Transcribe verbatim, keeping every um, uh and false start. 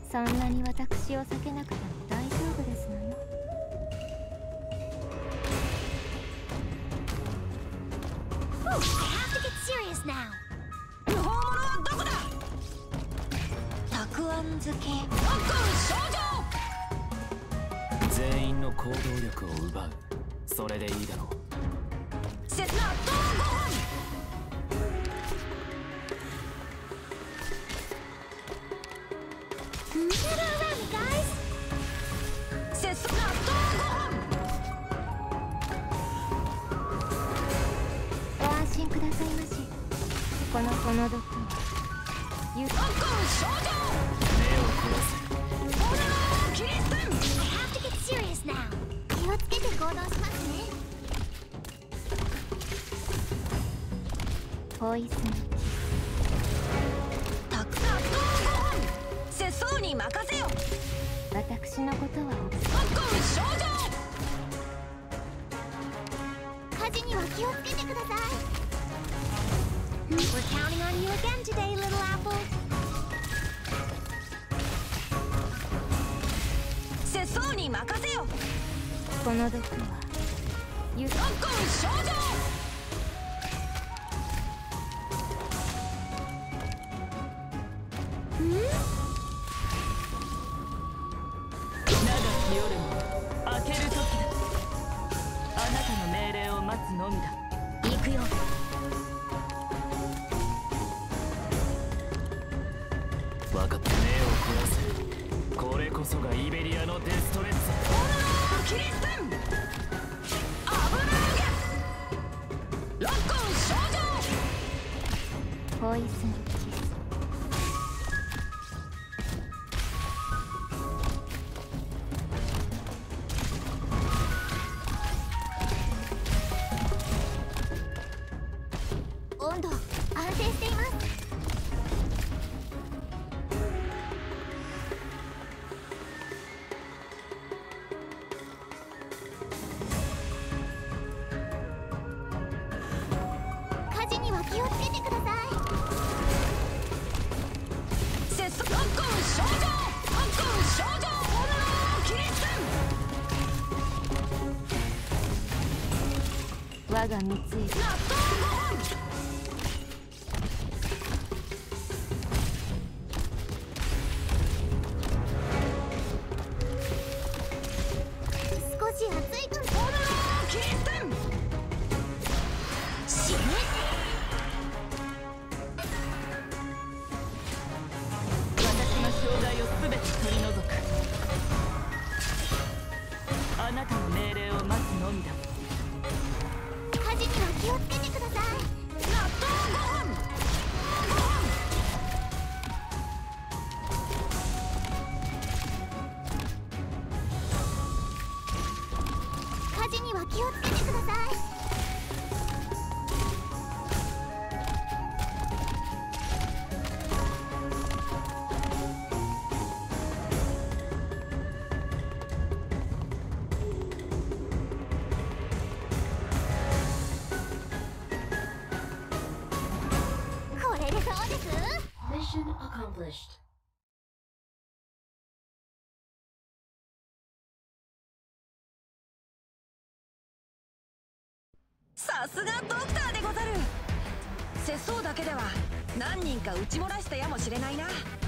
そんなに私を避けなくても大丈夫ですのよ。 無法者はどこだ。たくあん漬け。ノックン少女。 全員の行動力を奪う。それでいいだろう。 刹那逃ご本。刹那逃ご本。 ご安心くださいまし。このこの毒はゆっくり。 ノックン少女。 目を凝らせ。 オルローキリステン。 気をつけて行動しますね。ポイズン。 たくさん逃ご本。節操に任せよ。 私のことはノックン少女。 火事には気をつけてください。 We're counting on you again today, little apple. 節操に任せよ。 この毒はゆっくり。 ノックン少女。 長き夜も明ける時だ。あなたの命令を待つのみだ。 行くよ。 分かった。目を凝らせ。これこそがイベリアのデストレッツ。 オルローキリステン。危なげ。ロックン少ポイズンキス。温度安定しています。火事には気をつけてください。 節操。ノックン少女。ノックン少女。オルローキリステン。 我が三井。 納豆ご本。 少し熱いかも。 オルローキリステン。死ね。 私の障害をすべて取り除く。あなたの命令を待つのみだ。 火事には気をつけてください。 納豆ご本。 火事には気をつけてください。これでどうです？ Mission accomplished. さすがドクターでござる。節操だけでは何人か撃ち漏らしたやもしれないな。